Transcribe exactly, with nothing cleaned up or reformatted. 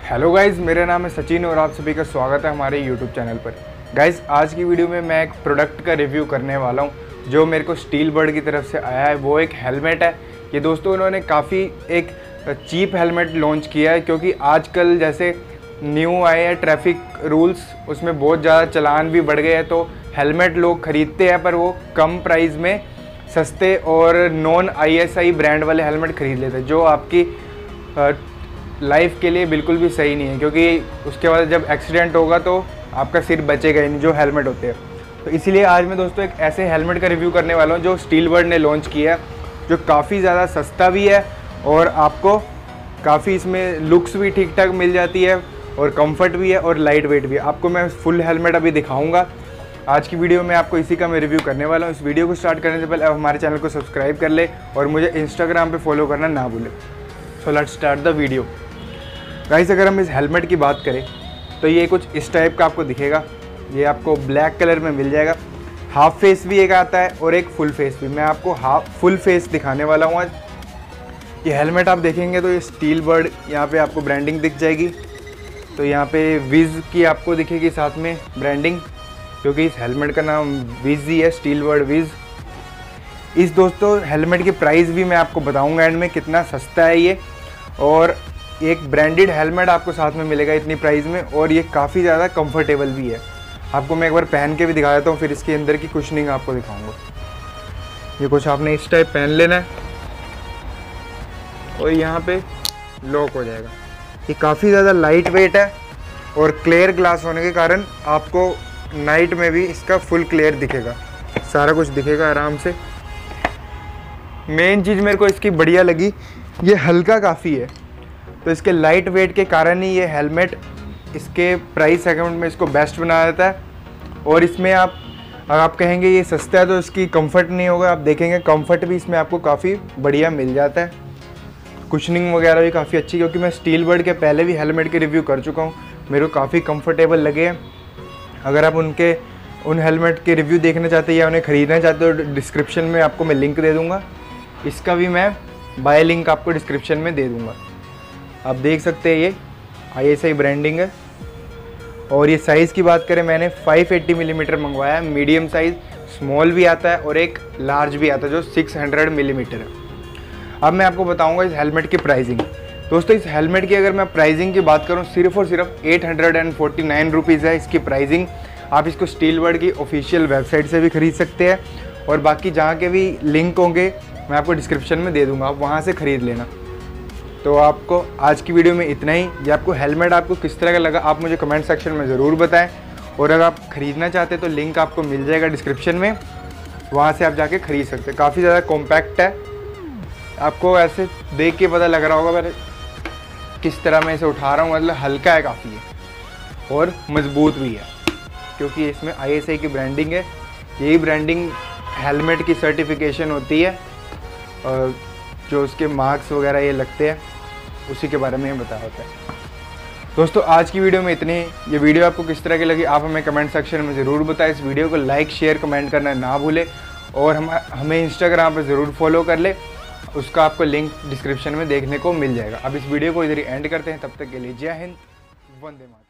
Hello guys, मेरा नाम है सचिन और आप सभी का स्वागत है हमारे यूट्यूब चैनल पर। गाइज़, आज की वीडियो में मैं एक प्रोडक्ट का रिव्यू करने वाला हूं जो मेरे को स्टील बर्ड की तरफ से आया है। वो एक हेलमेट है। ये दोस्तों इन्होंने काफ़ी एक चीप हेलमेट लॉन्च किया है, क्योंकि आजकल जैसे न्यू आए हैं ट्रैफिक रूल्स, उसमें बहुत ज़्यादा चालान भी बढ़ गए हैं। तो हेलमेट लोग ख़रीदते हैं पर वो कम प्राइस में सस्ते और non I S I brand वाले हेलमेट ख़रीद लेते हैं, जो आपकी लाइफ के लिए बिल्कुल भी सही नहीं है, क्योंकि उसके बाद जब एक्सीडेंट होगा तो आपका सिर बचेगा ही नहीं, जो हेलमेट होते हैं। तो इसीलिए आज मैं दोस्तों एक ऐसे हेलमेट का रिव्यू करने वाला हूँ जो स्टील बर्ड ने लॉन्च किया है, जो काफ़ी ज़्यादा सस्ता भी है और आपको काफ़ी इसमें लुक्स भी ठीक ठाक मिल जाती है और कंफर्ट भी है और लाइट वेट भी है। आपको मैं फुल हेलमेट अभी दिखाऊँगा। आज की वीडियो में आपको इसी का मैं रिव्यू करने वाला हूँ। इस वीडियो को स्टार्ट करने से पहले आप हमारे चैनल को सब्सक्राइब कर ले और मुझे इंस्टाग्राम पे फॉलो करना ना भूलें। So let's start the video. Guys, अगर हम इस हेलमेट की बात करें तो ये कुछ इस टाइप का आपको दिखेगा। ये आपको ब्लैक कलर में मिल जाएगा। हाफ फेस भी एक आता है और एक फुल फेस भी। मैं आपको हाफ फुल फेस दिखाने वाला हूँ आज। ये हेलमेट आप देखेंगे तो ये स्टील बर्ड यहाँ पे आपको ब्रांडिंग दिख जाएगी। तो यहाँ पे विज़ की आपको दिखेगी साथ में ब्रांडिंग, क्योंकि इस हेलमेट का नाम विज़ ही है, स्टील बर्ड विज़। इस दोस्तों हेलमेट की प्राइस भी मैं आपको बताऊँगा एंड में, कितना सस्ता है ये। और एक ब्रांडेड हेलमेट आपको साथ में मिलेगा इतनी प्राइस में, और ये काफ़ी ज़्यादा कंफर्टेबल भी है। आपको मैं एक बार पहन के भी दिखा देता हूँ, फिर इसके अंदर की कुशनिंग आपको दिखाऊंगा। ये कुछ आपने इस टाइप पहन लेना है और यहाँ पे लॉक हो जाएगा। ये काफ़ी ज़्यादा लाइट वेट है और क्लियर ग्लास होने के कारण आपको नाइट में भी इसका फुल क्लियर दिखेगा, सारा कुछ दिखेगा आराम से। मेन चीज़ मेरे को इसकी बढ़िया लगी, ये हल्का काफ़ी है, तो इसके लाइट वेट के कारण ही ये हेलमेट इसके प्राइस सेगमेंट में इसको बेस्ट बना देता है। और इसमें आप अगर आप कहेंगे ये सस्ता है तो इसकी कंफर्ट नहीं होगा, आप देखेंगे कंफर्ट भी इसमें आपको काफ़ी बढ़िया मिल जाता है। कुशनिंग वगैरह भी काफ़ी अच्छी, क्योंकि मैं स्टील बर्ड के पहले भी हेलमेट के रिव्यू कर चुका हूँ, मेरे को काफ़ी कंफर्टेबल लगे हैं। अगर आप उनके उन हेलमेट के रिव्यू देखना चाहते हैं या उन्हें ख़रीदना चाहते हो, डिस्क्रिप्शन में आपको मैं लिंक दे दूँगा। इसका भी मैं बाय लिंक आपको डिस्क्रिप्शन में दे दूँगा। आप देख सकते हैं ये आई एस आई ब्रांडिंग है। और ये साइज़ की बात करें, मैंने फाइव एटी मिलीमीटर मंगवाया है। मीडियम साइज़, स्मॉल भी आता है और एक लार्ज भी आता है जो सिक्स हंड्रेड मिलीमीटर है। अब मैं आपको बताऊंगा इस हेलमेट की प्राइसिंग। दोस्तों, इस हेलमेट की अगर मैं प्राइसिंग की बात करूं, सिर्फ और सिर्फ eight hundred and forty nine rupees है इसकी प्राइसिंग। आप इसको स्टील बर्ड की ऑफिशियल वेबसाइट से भी ख़रीद सकते हैं और बाकी जहाँ के भी लिंक होंगे मैं आपको डिस्क्रिप्शन में दे दूँगा, आप वहाँ से ख़रीद लेना। तो आपको आज की वीडियो में इतना ही। ये आपको हेलमेट आपको किस तरह का लगा आप मुझे कमेंट सेक्शन में ज़रूर बताएं। और अगर आप ख़रीदना चाहते हैं तो लिंक आपको मिल जाएगा डिस्क्रिप्शन में, वहाँ से आप जाके ख़रीद सकते हैं। काफ़ी ज़्यादा कॉम्पैक्ट है, आपको ऐसे देख के पता लग रहा होगा मेरे किस तरह मैं इसे उठा रहा हूँ। मतलब हल्का है काफ़ी है और मज़बूत भी है, क्योंकि इसमें आई एस आई की ब्रांडिंग है। यही ब्रांडिंग हेलमेट की सर्टिफिकेशन होती है और जो उसके मार्क्स वगैरह ये लगते हैं, उसी के बारे में बताया होता है। दोस्तों, आज की वीडियो में इतनी ही। ये वीडियो आपको किस तरह की लगी आप हमें कमेंट सेक्शन में ज़रूर बताएं। इस वीडियो को लाइक शेयर कमेंट करना ना भूलें और हम हमें इंस्टाग्राम पर ज़रूर फॉलो कर ले, उसका आपको लिंक डिस्क्रिप्शन में देखने को मिल जाएगा। अब इस वीडियो को इधर ही एंड करते हैं, तब तक के लिए जय हिंद, वंदे मातरम।